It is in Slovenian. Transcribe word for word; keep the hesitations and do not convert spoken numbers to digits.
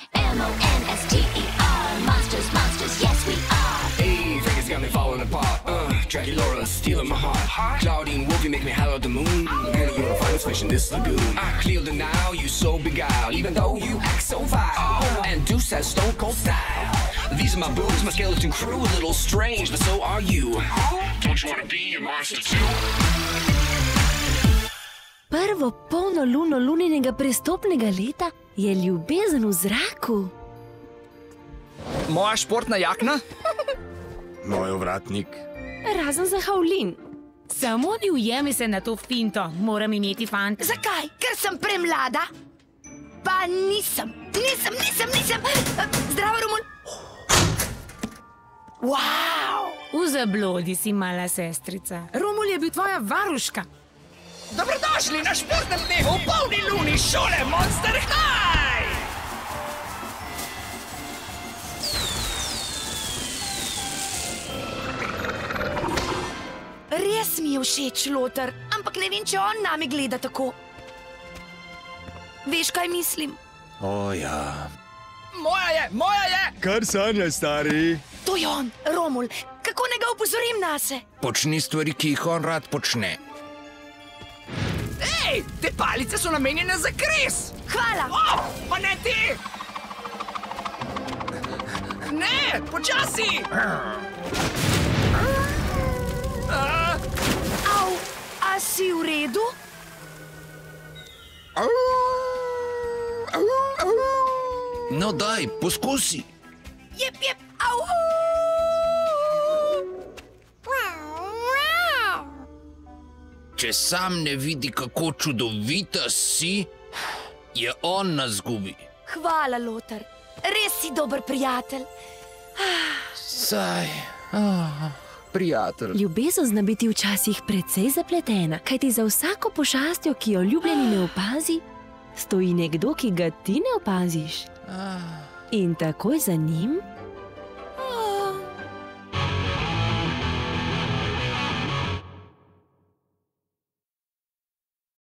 M O N S T E R. Monsters, monsters, yes we are. Hey, Vegas got me falling apart. Uh, Dracula stealing my heart. Claudine Wolfie make me howl at the moon. Penny, you're the finest fish in this lagoon. I clear the Nile, you so beguiled, even though you act so vile. And Deuce has stone cold style. These are my boobs, my skeleton crew, a little strange, but so are you. Don't you wanna be a monster too? Prvo polno luno luninega prestopnega leta je ljubezen v zraku. Moja športna jakna? Moj ovratnik. Razen za Havlin. Samo ni ujemi se na to finto, moram imeti fant. Zakaj? Ker sem premlada? Pa nisem, nisem, nisem, nisem. Zdravo, Romun. Wow! V zablodi si, mala sestrica. Romul je bil tvoja varuška. Dobrodošli na športnem dnevu v polni luni šole Monster High! Res mi je všeč, Lotar, ampak ne vem, če on name gleda tako. Veš, kaj mislim? O, ja. Moja je, moja je! Kar sanjaj, stari. To je on, Romul. Kako ne ga upozorim nase? Počni stvari, ki jih on rad počne. Ej, te palice so namenjene za kres! Hvala! O, pa ne ti! Ne, počasi! Au, a si v redu? No daj, poskusi. Jep, jep, au! Če sam ne vidi, kako čudovita si, je on na zgubi. Hvala, Lotar. Res si dober prijatelj. Saj, ah, prijatelj. Ljubezen zna biti včasih precej zapletena, kajti za vsako pošastjo, ki jo ljubljeni ne opazi, stoji nekdo, ki ga ti ne opaziš. In takoj za njim